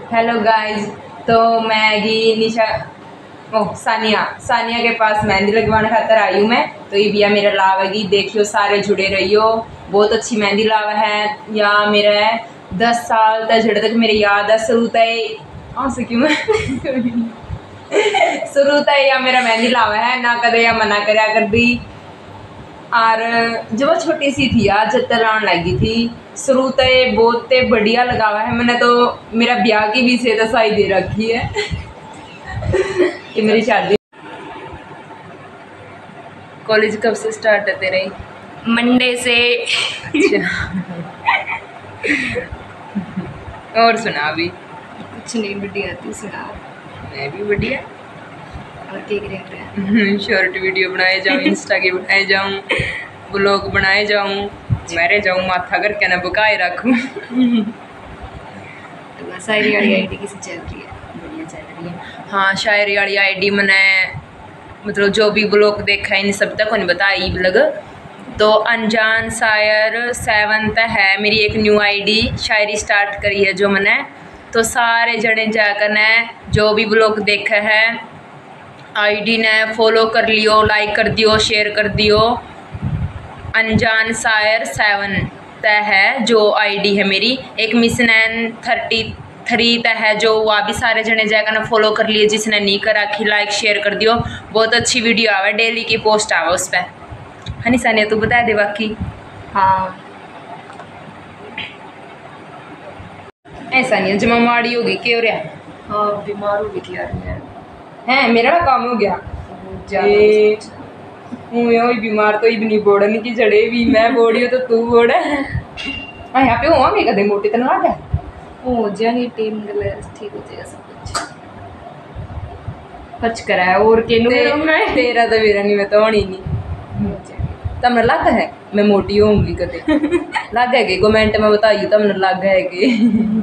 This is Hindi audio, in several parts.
हेलो गाइस, तो मैं निशा सानिया के पास मेहंदी लगवाने खातर आई हूँ मैं। तो ये भैया मेरा लावेगी, देखियो सारे जुड़े रहियो। बहुत अच्छी मेहंदी लावा है। या मेरा है 10 साल तक जड़े तक मेरी याद है शुरू से क्यों शुरू तक या मेरा मेहंदी लावा है ना कदे या मना करया कर दी। और जब वो छोटी सी थी यार जब तलान लगी थी शुरू ते बहुत बढ़िया लगावा है मैंने। तो मेरा ब्याह की भी से दसाई दे रखी है कि मेरी शादी। कॉलेज कब से स्टार्ट है तेरे? मंडे से। और सुना अभी? कुछ नहीं, बढ़िया तू सुना। मैं भी बढ़िया। और क्या कर रहा है? शॉर्ट वीडियो बनाए जाऊँ, इंस्टा के बनाए जाऊँ, ब्लॉग बनाए जाऊँ, मेरे जाऊँ माथा करके ना बुकाए रखूँ। तो शायरी वाली आईडी किसी चल रही है? बढ़िया चल रही है। हाँ, शायरी वाली आईडी मैंने मतलब जो भी ब्लॉग देखा है इन सब तक उन्हें बताई लग। तो अनजान शायर 7 है मेरी एक न्यू आईडी, शायरी स्टार्ट करी है जो मैंने। तो सारे जने जाकर ने जो भी ब्लॉग देखा है आईडी ने फॉलो कर लियो, लाइक कर दियो, शेयर कर दियो। अनजान शायर 7 है जो आईडी है मेरी। एक मिसनैन 33 है जो वह भी सारे जने जाकर ना फॉलो कर लिए। जिसने नहीं कर रखी लाइक शेयर कर दियो। बहुत अच्छी वीडियो आवे, डेली की पोस्ट आवे उस पर। हनी सानिया तू बता दे बाकी। हाँ ऐसा नहीं है जमा माड़ी होगी क्यों हो रहा? हाँ बीमार हो गई थी यार मैं। है मेरा काम हो गया बीमार तो इतनी बोड़न की जड़े भी मैं बोड़ी हो तो तू बोड़ है। यहाँ पे हुआ मैं कदे मोटी तो ना हो जाएगी टीम ठीक हो जाएगा सब कुछ। खर्च करा है और तेरा तो मेरा नहीं, मैं तो होनी नहीं। तमने लग है मैं मोटी होंगी कदे लग है कि कमेंट में बताइए तमने लग है कि।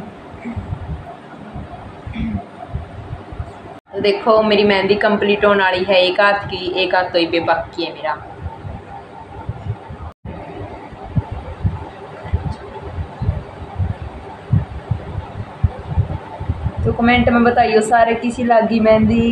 देखो मेरी मेहंदी कंप्लीट होने वाली है। एक हाथ की, एक हाथ तो ही पे बाकी है मेरा। तो कमेंट में बताइयो सारे किसी लागी मेहंदी।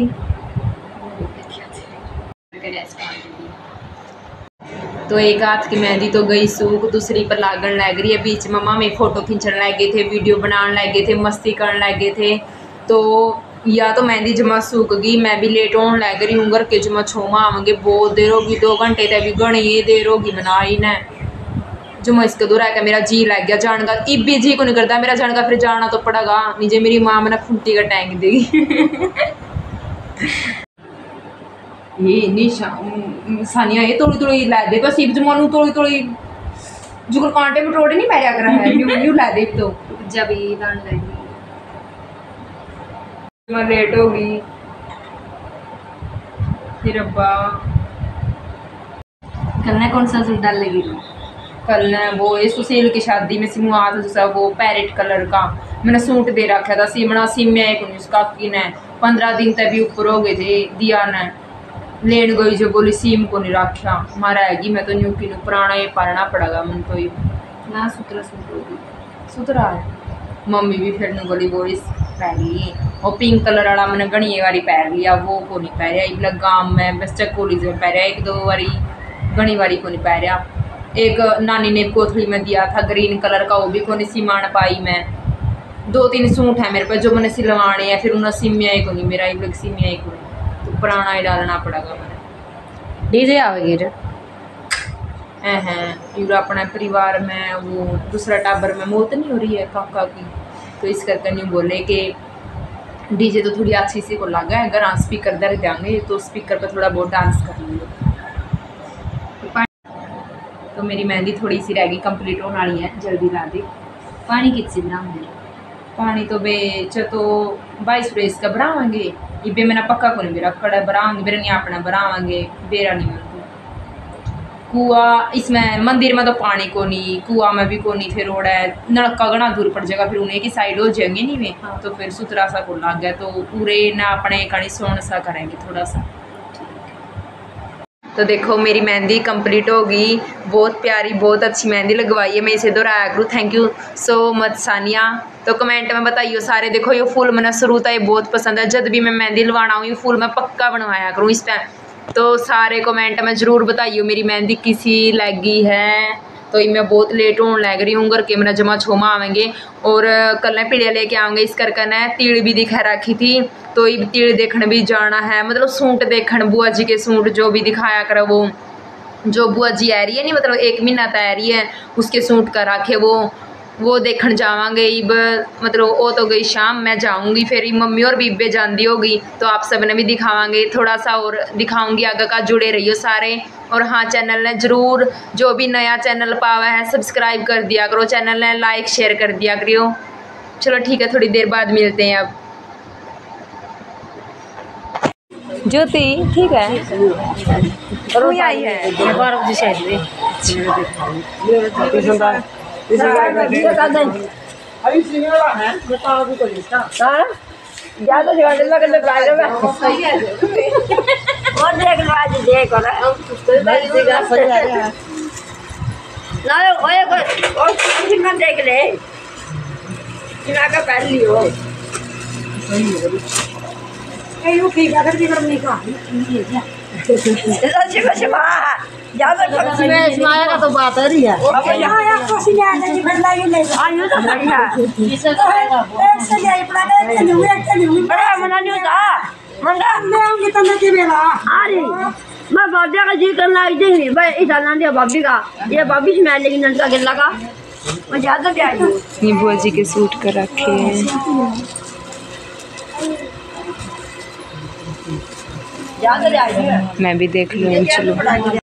तो एक हाथ की मेहंदी तो गई सूख, दूसरी पर लागन लग रही है। बीच मम्मा में फोटो खींचने लगे थे, वीडियो बनाने लगे थे, मस्ती करने लगे थे। तो या तो मेहंदी जमा सूख गई, मैं भी लेट होने लग रही हूँ। घर के जमा छोमा आवेंगे, बहुत देर होगी, 2 घंटे तक भी घनी देर होगी बनाई ने। जो इसके दूर आकर मेरा जी लग गया जान का। इब भी जी को नहीं करता मेरा जान का, फिर जाना तो पड़ेगा। नीचे मेरी माँ मैंने खूंटी का टैंक देगी। ये निशा सानिया ये थोड़ी थोड़ी ला दे बस। इब जमानू थोड़ी थोड़ी जुगर कांटे में टोड़े नहीं पैरिया कर है। न्यू ला दे तो जब ये लान लगी मैं लेट हो गई। फिर अब्बा कल कौन सा सूट डाल लेगी? कल ना वो ये सुशील की शादी में सिमुआ था वो पैरेट कलर का मैंने सूट दे रखा था। सिमना सिम्या एक उसका की ने 15 दिन तक भी ऊपर हो गए थे। दिया ने लेन गई जो बोली सीम को नहीं रखा मारा हैगी। मैं तो न्यू की पुराना ये पालना पड़ेगा मन तो ही ना सुतरा सूट होगी सुतरा है। मम्मी भी फिर ने बोली वो इस पहन ली। और पिंक कलर वाला मैंने घनी बारी पहन लिया, वो को नहीं पहरिया। एक लगाम में बस चकोली से पहरिया, 1-2 बारी घनी बारी को नहीं पहरिया। एक नानी ने कोथली में दिया था ग्रीन कलर का, वो भी को नहीं सिमान पाई। मैं 2-3 सूट है मेरे पास जो मैंने सिलवाने हैं। फिर उन्हें सिमिया ही को नहीं, मेरा एक सिमिया ही को नहीं, तो पुराना ही डालना पड़ेगा मैंने। डीजे आवेगी रे पूरा अपने परिवार में वो दूसरा टाबर में मौत नहीं हो रही है काका की। तो इस करके नहीं बोले कि डीजे तो थोड़ी अच्छी सी को लगा है। अगर स्पीकर दर देंगे तो स्पीकर पर थोड़ा बहुत डांस कर लियो। तो मेरी मेहंदी थोड़ी सी रह गई, कंप्लीट होने वाली है, जल्दी ला दी। पानी कितनी बनाऊंगी? पानी तो बेच तो 22 का बनावांगे। ये मैंने पक्का को नहीं मेरा कड़ा बनावांगे, मेरा नहीं अपना बनावांगे, बेरा नहीं मेरे को। कुआ इसमें मंदिर में तो पानी को नहीं, कुआ में भी को नहीं। फिर रोड है नलका घना दूर पड़ जाएगा, फिर उन्हें की साइड हो जाएंगे नहीं में। हाँ। तो फिर सुतरा सा को लग गया तो पूरे ना अपने कहीं सोन सा करेंगे थोड़ा सा। तो देखो मेरी मेहंदी कंप्लीट हो गई, बहुत प्यारी बहुत अच्छी मेहंदी लगवाई है, मैं इसे दोहराया करूँ। Thank you so much Sania. तो कमेंट में बताइए सारे। देखो ये फूल मैंने शुरू था ये बहुत पसंद है, जब भी मैं मेहंदी लगवाना हूँ ये फूल मैं पक्का बनवाया करूँ इस टाइम। तो सारे कमेंट में ज़रूर बताइए मेरी मेहंदी किसी लगी है। तो मैं बहुत लेट होने लग रही हूँ, घर के मैंने जमा छोमा आवेंगे और कल ने पीड़िया लेके आऊँगे। इस करके ने तीड़ भी दिखा रखी थी, तो ये तीड़ देखने भी जाना है, मतलब सूट देखने बुआ जी के सूट जो भी दिखाया कर वो जो बुआ जी आ रही है नहीं, मतलब 1 महीना तय रही है उसके सूट का रखे वो देखने जावांगे। इब मतलब वो तो गई शाम, मैं जाऊंगी फिर मम्मी और बीबे जाती होगी, तो आप सब ने भी दिखावांगे थोड़ा सा और दिखाऊंगी आगे का। जुड़े रहियो सारे। और हाँ चैनल ने ज़रूर जो भी नया चैनल पावा है सब्सक्राइब कर दिया करो, चैनल ने लाइक शेयर कर दिया करियो। चलो ठीक है, थोड़ी देर बाद मिलते हैं। अब ज्योति ठीक है और आई है देख ले पहली हो का तो बात है रही है। मैं बाबिया का जी करना देंगी भाई इस भाभी का ये भाभी से मैं लेकिन नलका गिल्ला का मैं ज्यादा प्यार बुआ जी के सूट कर रखे हैं। मैं भी देख लूँ चलो।